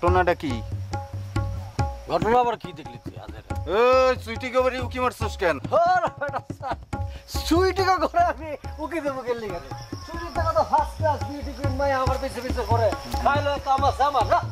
ঘটনাটা কি? ঘটনা আবার কি দেখলি তুই? সুইটিকে বাড়ি উকি মারছিস কেন? সুইটিকে করে আমি উকি দেবো গেলি কেন? সুইটি টাকা তো ফার্স্ট ক্লাস বিউটি কুইন মাই আমার পিছে পিছে করে খাইলে কামাস আমার না।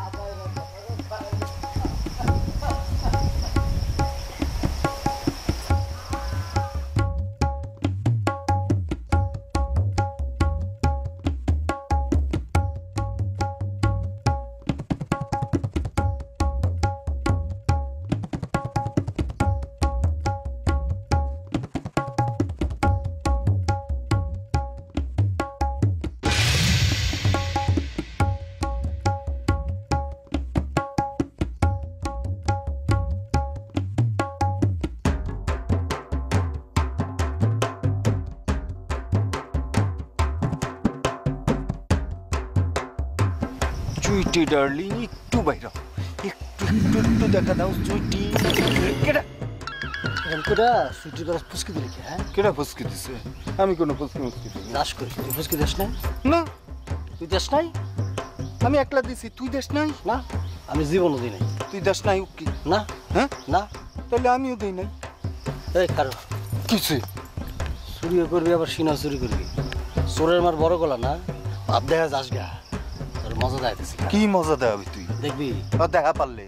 সুইটি ডার্লিং একটু বাইরে একটু একটু একটু দেখা দাও সুইটি। কেডা এরকম করে সুইটির করে ফুসকি দিলি কি? হ্যাঁ কেডা ফুসকি দিছে? আমি কোনো ফুসকি মুসকি দিই না। দাস করিস তুই ফুসকি দিস না? না তুই দেশ নাই? আমি একলা দিছি, তুই দেশ নাই? না আমি জীবনও দিই নাই। তুই দেশ নাই উকি? না হ্যাঁ না তাহলে আমিও দিই নাই। এই কারো কিছু চুরিও করবি আবার সিনা চুরি করবি। চোরের মার বড় গলা না, ভাব দেখা যাস গা, তোর মজা দেখাইতেছি। কি মজা দেখাবি তুই? দেখবি দেখা পারলে।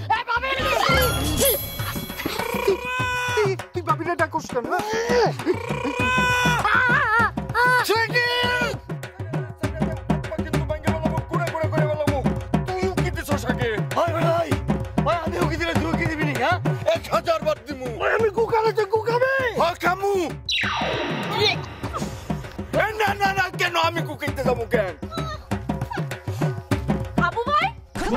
তুই ভাবিলে ডাকুস কেন? আমি উকি দিলে তুই উকি দিবি না? 1000 বার দিমু। আমি কুকালে তুই কুকাবে? কামু না না না, কেন আমি কুকিতে যাবো কেন? আবু ভাই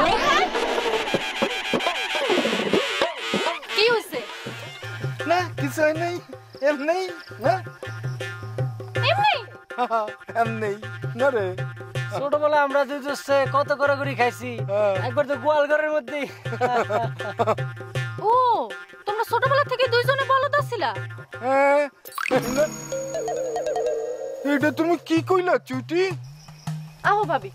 কি হইছে? না কিছু নাই, এমনি না এমনি এমনি না রে। ছোটবেলা আমরা দুই দোস্তে কত কড়াকড়ি খাইছি, একবার তো গোয়াল ঘরের মধ্যে। ও তোমরা ছোটবেলা থেকে দুইজনে বলদ আছিলা? এটা তুমি কি কইলা চুটি? আহো ভাবি।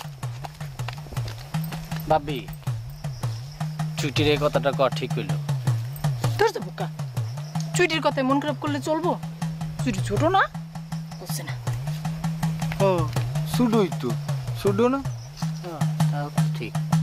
ভাবি ছুটির এই কথাটা কর ঠিক হইল? তোর তো বোকা, চুইটির কথায় মন খারাপ করলে চলবো? চুইটি ছোট না, বুঝছে না। ও সুডোই তো সুডো না? ঠিক।